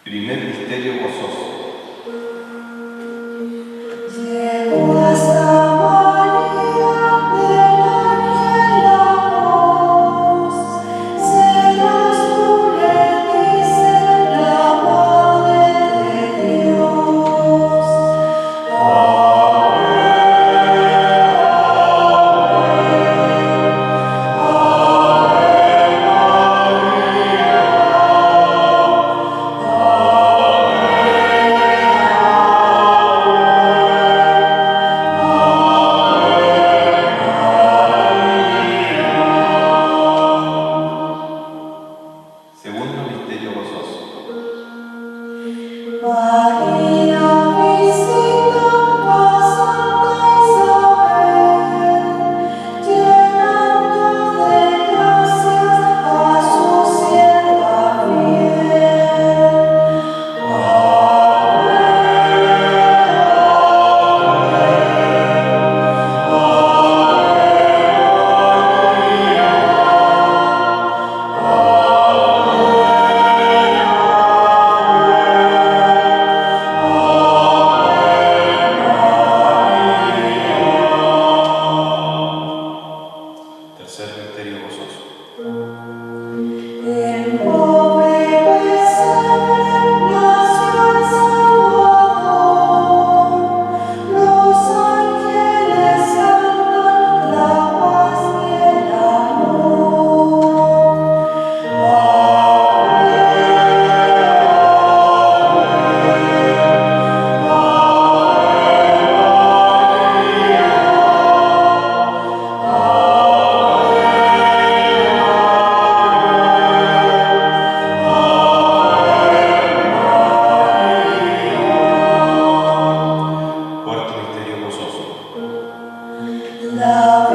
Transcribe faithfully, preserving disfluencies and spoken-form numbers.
Primer misterio gozoso. Llegó hasta María del ángel la voz, serás tú, le dice la Madre de Dios. Ave, Segundo misterio gozoso. María visita a Santa Isabel, llenando de gracias a su sierva fiel. Ave, Tercer misterio gozoso. el pobre pesebre nació el Salvador, los ángeles cantan la paz y el amor. Ave, Cuarto misterio gozoso. la